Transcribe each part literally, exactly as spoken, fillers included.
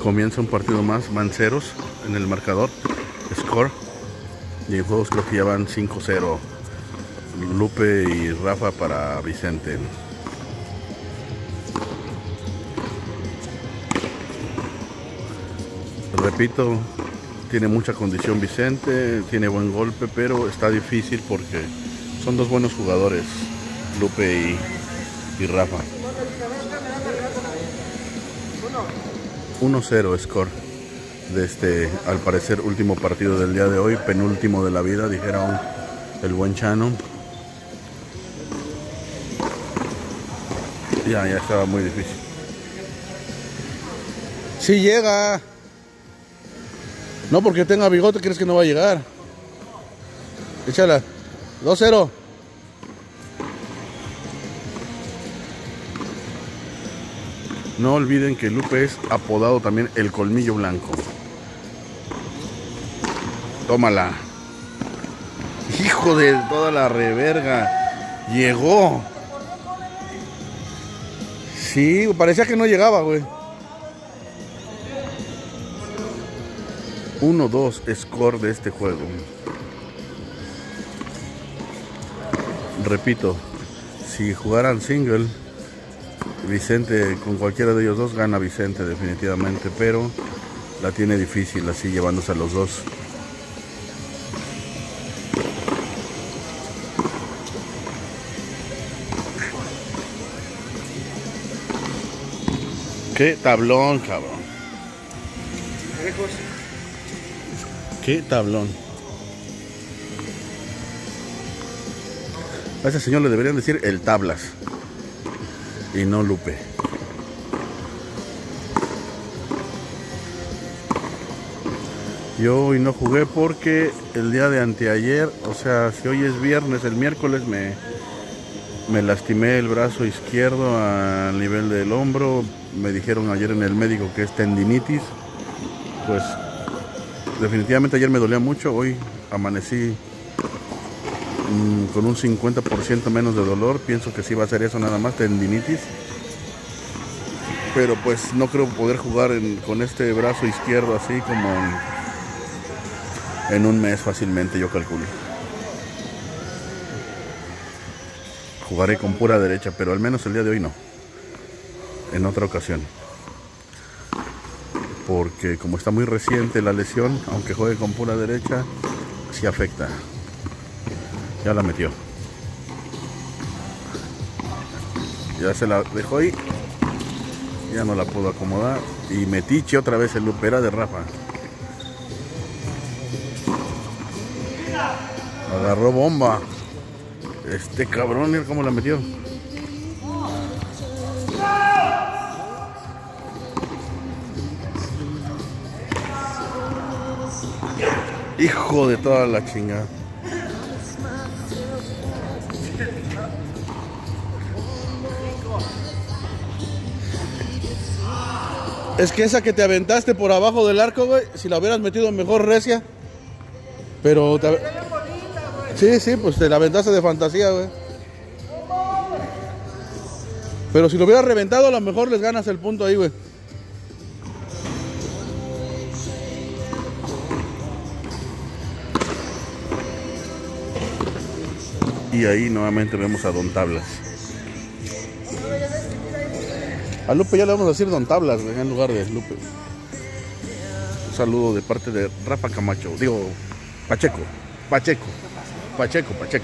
Comienza un partido más, van ceros en el marcador, score. Y en juegos creo que ya van cinco cero. Lupe y Rafa para Vicente. Repito, tiene mucha condición Vicente, tiene buen golpe, pero está difícil porque son dos buenos jugadores, Lupe y, y Rafa. uno cero score de este, al parecer, último partido del día de hoy, penúltimo de la vida, dijeron el buen Chano. Ya, ya estaba muy difícil. Sí llega. No porque tenga bigote, ¿crees que no va a llegar? Échala. dos cero. No olviden que Lupe es apodado también el Colmillo Blanco. Tómala. Hijo de toda la reverga. Llegó. Sí, parecía que no llegaba, güey. uno dos score de este juego. Repito, si jugaran single, Vicente, con cualquiera de ellos dos gana Vicente definitivamente, pero la tiene difícil así llevándose a los dos. Qué tablón, cabrón. Qué tablón. A ese señor le deberían decir el tablas y no Lupe. Yo hoy no jugué porque el día de anteayer, o sea, si hoy es viernes, el miércoles me, me lastimé el brazo izquierdo a nivel del hombro. Me dijeron ayer en el médico que es tendinitis. Pues definitivamente ayer me dolía mucho. Hoy amanecí mmm, con un cincuenta por ciento menos de dolor. Pienso que sí va a ser eso nada más, tendinitis. Pero pues no creo poder jugar en, con este brazo izquierdo así como en, en un mes fácilmente, yo calculo. Jugaré con pura derecha, pero al menos el día de hoy no. En otra ocasión. Porque como está muy reciente la lesión, aunque juegue con pura derecha, sí afecta. Ya la metió. Ya se la dejó ahí. Ya no la pudo acomodar. Y metiche otra vez el Lupe, era de Rafa. Agarró bomba. Este cabrón, mira cómo la metió. Hijo de toda la chingada. Es que esa que te aventaste por abajo del arco, güey, si la hubieras metido mejor recia. Pero te... Sí, sí, pues te la aventaste de fantasía, güey. Pero si lo hubieras reventado, a lo mejor les ganas el punto ahí, güey. Y ahí nuevamente vemos a Don Tablas. A Lupe ya le vamos a decir Don Tablas, güey, en lugar de Lupe. Un saludo de parte de Rafa Camacho. Digo, Pacheco. Pacheco. Pacheco, Pacheco.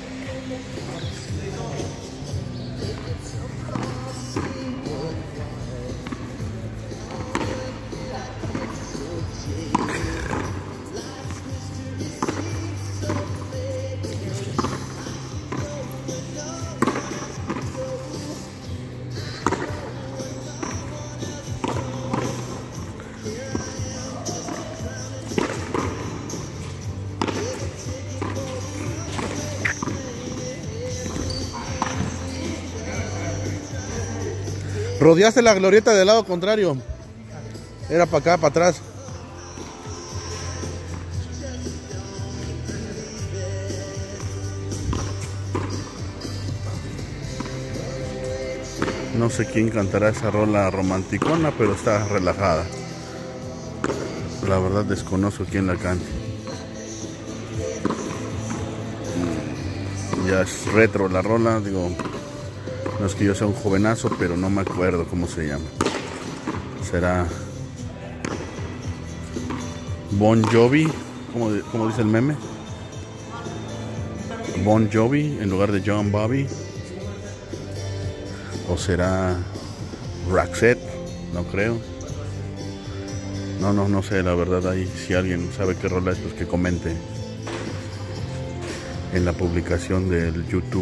Rodeaste la glorieta del lado contrario. Era para acá, para atrás. No sé quién cantará esa rola romanticona, pero está relajada. La verdad desconozco quién la canta. Ya es retro la rola, digo, no es que yo sea un jovenazo, pero no me acuerdo cómo se llama. Será Bon Jovi, como, como dice el meme. Bon Jovi en lugar de John Bobby. O será Roxette, no creo. No, no, no sé, la verdad. Ahí si alguien sabe qué rola es, pues que comente en la publicación del YouTube.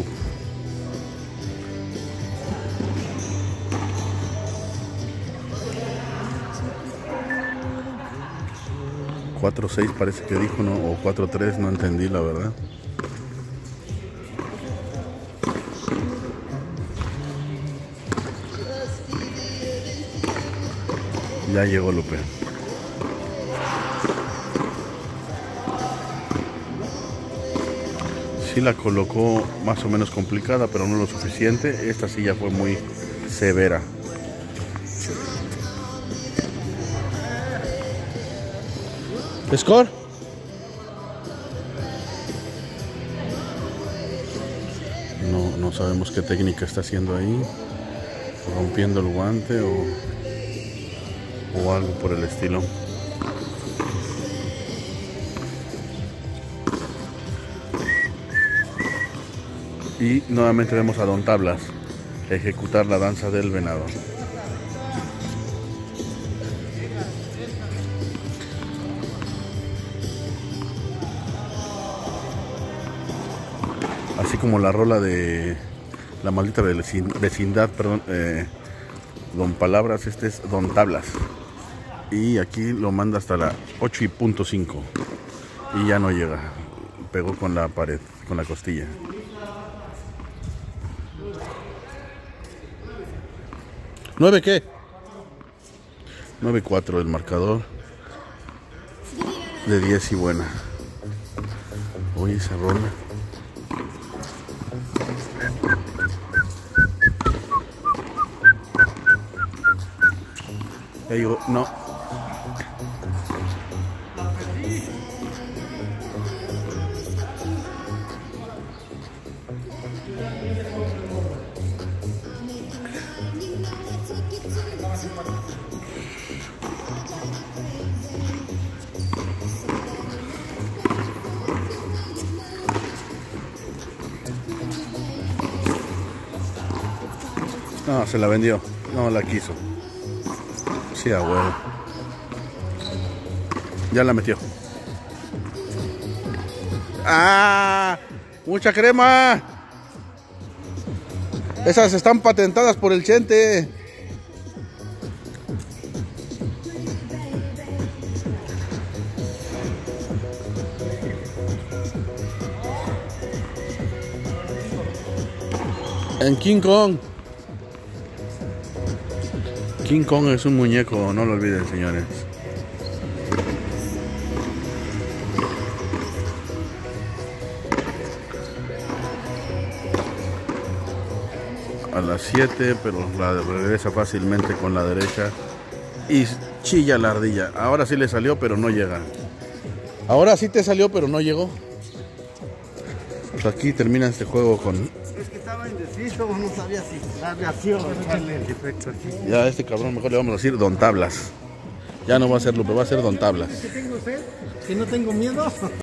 cuatro seis parece que dijo, ¿no? O cuatro tres, no entendí la verdad. Ya llegó Lupe. Sí la colocó más o menos complicada, pero no lo suficiente. Esta sí ya fue muy severa. ¿Score? No, no sabemos qué técnica está haciendo ahí. Rompiendo el guante o, o algo por el estilo. Y nuevamente vemos a Don Tablas ejecutar la danza del venado. Así como la rola de la maldita vecindad, perdón, eh, Don Palabras, este es Don Tablas. Y aquí lo manda hasta la ocho punto cinco. Y ya no llega. Pegó con la pared, con la costilla. ¿nueve qué? nueve cuatro el marcador. De diez y buena. Oye, esa rola. Ya llegó, no. No, se la vendió. No la quiso. Sí, abuelo. Ya la metió. ¡Ah! ¡Mucha crema! Esas están patentadas por el Chente. En King Kong. King Kong es un muñeco, no lo olviden, señores. A las siete, pero la regresa fácilmente con la derecha y chilla la ardilla. Ahora sí le salió, pero no llega. Ahora sí te salió, pero no llegó. Pues aquí termina este juego con... Es que estaba indeciso, no sabía si la reacción. Ya a este cabrón mejor le vamos a decir Don Tablas. Ya no va a ser Lupe, va a ser Don Tablas. ¿Que tengo sed? ¿Que no tengo miedo?